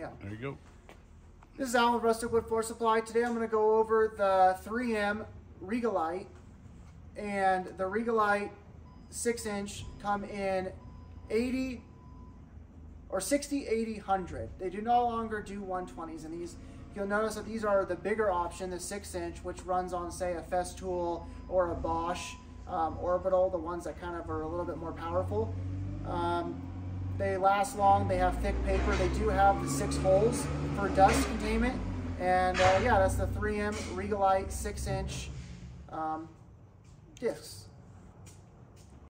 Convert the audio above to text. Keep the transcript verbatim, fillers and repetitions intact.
Yeah. There you go. This is Alan with Rustic Wood Floor Supply. Today I'm going to go over the three M Regalite, and the Regalite six inch come in eighty or sixty, eighty, one hundred. They do no longer do one twenties, and these, you'll notice that these are the bigger option, the six inch, which runs on, say, a Festool or a Bosch um, Orbital, the ones that kind of are a little bit more powerful. Um, They last long, they have thick paper. They do have the six holes for dust containment. And uh, yeah, that's the three M Regalite six inch um, discs.